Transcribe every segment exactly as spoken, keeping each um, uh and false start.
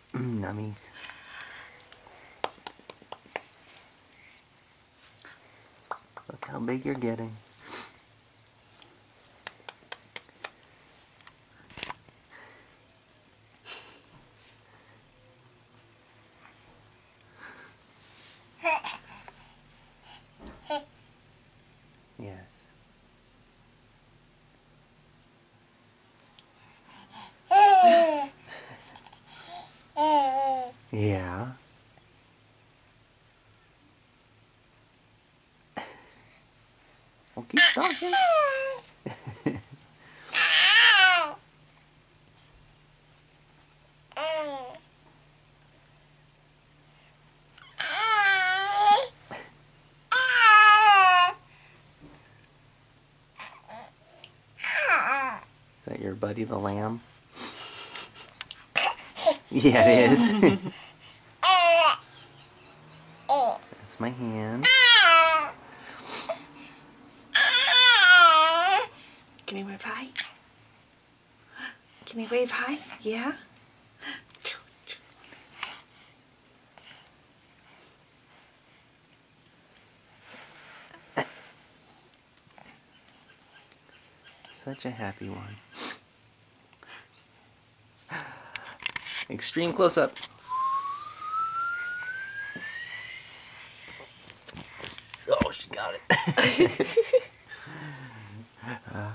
Nummies. Look how big you're getting. Yes. Yeah. Well, keep talking. Is that your buddy the lamb? Yeah, it is. That's my hand. Can you wave hi? Can you wave hi? Yeah? Such a happy one. Extreme close-up. Oh, she got it. uh,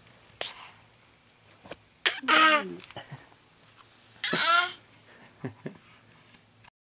mm.